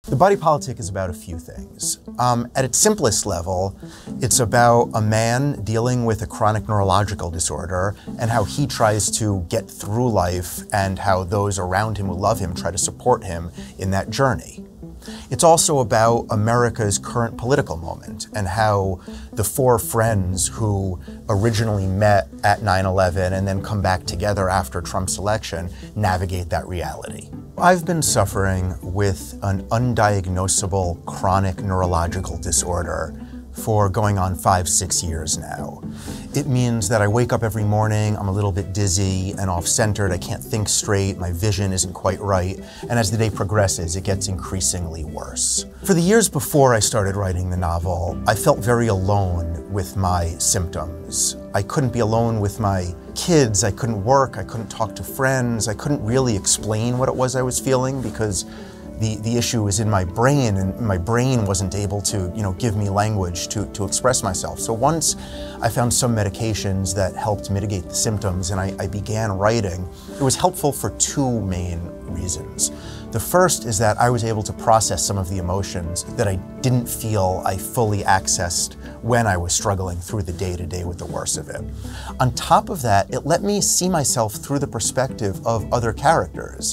The body politic is about a few things. At its simplest level, it's about a man dealing with a chronic neurological disorder and how he tries to get through life and how those around him who love him try to support him in that journey. It's also about America's current political moment and how the four friends who originally met at 9/11 and then come back together after Trump's election navigate that reality. I've been suffering with an undiagnosable chronic neurological disorder for going on 5-6 years now. It means that I wake up every morning, I'm a little bit dizzy and off-centered, I can't think straight, my vision isn't quite right, and as the day progresses, it gets increasingly worse. For the years before I started writing the novel, I felt very alone with my symptoms. I couldn't be alone with my kids, I couldn't work, I couldn't talk to friends, I couldn't really explain what it was I was feeling because the issue was in my brain, and my brain wasn't able to, give me language to express myself. So once I found some medications that helped mitigate the symptoms and I began writing, it was helpful for two main reasons. The first is that I was able to process some of the emotions that I didn't feel I fully accessed when I was struggling through the day-to-day with the worst of it. On top of that, it let me see myself through the perspective of other characters.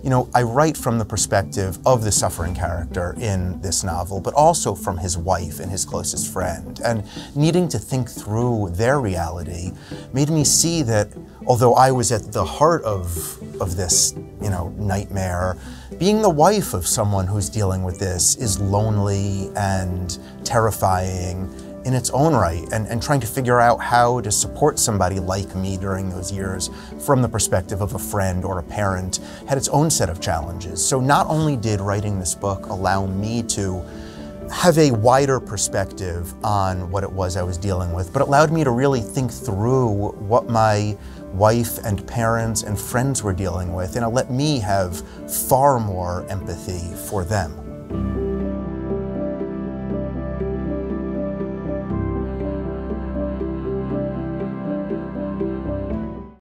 I write from the perspective of the suffering character in this novel, but also from his wife and his closest friend. And needing to think through their reality made me see that although I was at the heart of this, nightmare, being the wife of someone who's dealing with this is lonely and terrifying in its own right, and trying to figure out how to support somebody like me during those years from the perspective of a friend or a parent had its own set of challenges. So not only did writing this book allow me to have a wider perspective on what it was I was dealing with, but it allowed me to really think through what my wife and parents and friends were dealing with, and it let me have far more empathy for them.